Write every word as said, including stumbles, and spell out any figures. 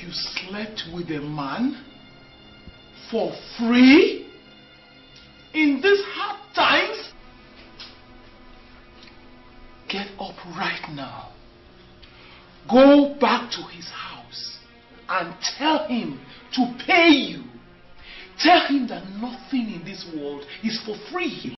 You slept with a man for free in these hard times? Get up right now. Go back to his house and tell him to pay you. Tell him that nothing in this world is for free.